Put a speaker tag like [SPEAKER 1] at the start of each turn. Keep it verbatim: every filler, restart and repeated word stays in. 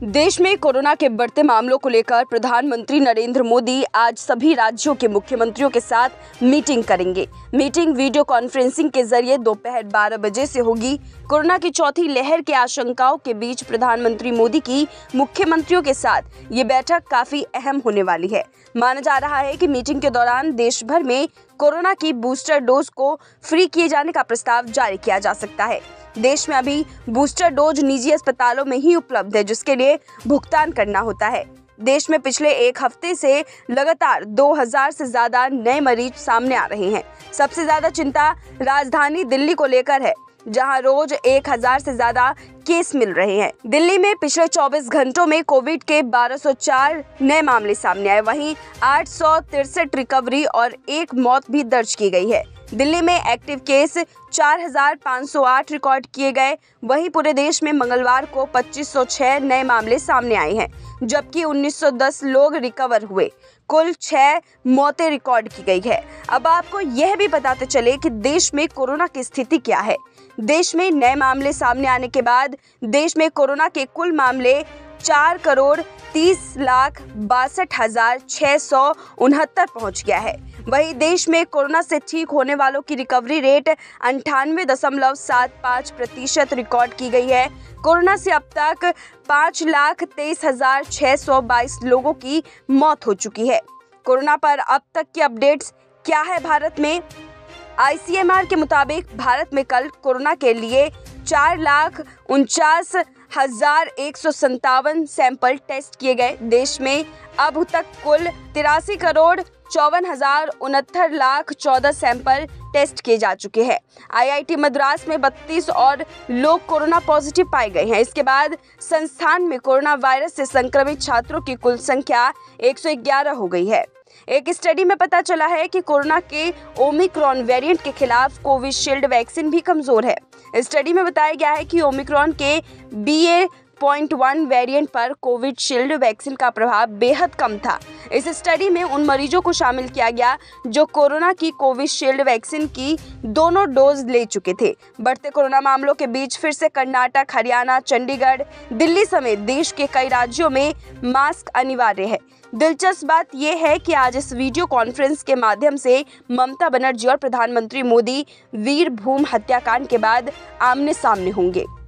[SPEAKER 1] देश में कोरोना के बढ़ते मामलों को लेकर प्रधानमंत्री नरेंद्र मोदी आज सभी राज्यों के मुख्यमंत्रियों के साथ मीटिंग करेंगे। मीटिंग वीडियो कॉन्फ्रेंसिंग के जरिए दोपहर बारह बजे से होगी। कोरोना की चौथी लहर के आशंकाओं के बीच प्रधानमंत्री मोदी की मुख्यमंत्रियों के साथ ये बैठक काफी अहम होने वाली है। माना जा रहा है कि मीटिंग के दौरान देश भर में कोरोना की बूस्टर डोज को फ्री किए जाने का प्रस्ताव जारी किया जा सकता है। देश में अभी बूस्टर डोज निजी अस्पतालों में ही उपलब्ध है, जिसके लिए भुगतान करना होता है। देश में पिछले एक हफ्ते से लगातार दो हज़ार से ज्यादा नए मरीज सामने आ रहे हैं। सबसे ज्यादा चिंता राजधानी दिल्ली को लेकर है, जहां रोज एक हज़ार से ज्यादा केस मिल रहे हैं। दिल्ली में पिछले चौबीस घंटों में कोविड के बारह सौ चार नए मामले सामने आए, वहीं आठ सौ तिरसठ रिकवरी और एक मौत भी दर्ज की गई है। दिल्ली में एक्टिव केस चार हज़ार पाँच सौ आठ रिकॉर्ड किए गए। वहीं पूरे देश में मंगलवार को पच्चीस सौ छह नए मामले सामने आए हैं, जबकि उन्नीस सौ दस लोग रिकवर हुए। कुल छह मौतें रिकॉर्ड की गई है। अब आपको यह भी बताते चले कि देश में कोरोना की स्थिति क्या है। देश में नए मामले सामने आने के बाद देश में कोरोना के कुल मामले चार करोड़ तीस लाख बासठ हजार छह सौ उनहत्तर पहुँच गया है। वहीं देश में कोरोना से ठीक होने वालों की रिकवरी रेट अंठानवे दशमलव सात पाँच प्रतिशत रिकॉर्ड की गई है। कोरोना से अब तक पाँच लाख तेईस हजार छह सौ बाईस लोगों की मौत हो चुकी है। कोरोना पर अब तक की अपडेट्स क्या है भारत में? आई सी एम आर के मुताबिक भारत में कल कोरोना के लिए चार लाख उनचास हजार एक सौ संतावन सैंपल टेस्ट किए गए। देश में अब तक कुल तिरासी करोड़ चौवन हजार उनहत्तर लाख चौदह सैंपल टेस्ट किए जा चुके हैं। आई आई टी मद्रास में बत्तीस और लोग कोरोना पॉजिटिव पाए गए हैं। इसके बाद संस्थान में कोरोना वायरस से संक्रमित छात्रों की कुल संख्या एक सौ ग्यारह हो गई है। एक स्टडी में पता चला है कि कोरोना के ओमिक्रॉन वेरिएंट के खिलाफ कोविशील्ड वैक्सीन भी कमजोर है। स्टडी में बताया गया है कि ओमिक्रॉन के B A point one variant पर कोविशील्ड वैक्सीन का प्रभाव बेहद कम था। इस स्टडी में उन मरीजों को शामिल किया गया जो कोरोना की कोविशील्ड वैक्सीन की दोनों डोज ले चुके थे। बढ़ते कोरोना मामलों के बीच फिर से कर्नाटक, हरियाणा, चंडीगढ़, दिल्ली समेत देश के कई राज्यों में मास्क अनिवार्य है। दिलचस्प बात यह है कि आज इस वीडियो कॉन्फ्रेंस के माध्यम से ममता बनर्जी और प्रधानमंत्री मोदी वीरभूम हत्याकांड के बाद आमने सामने होंगे।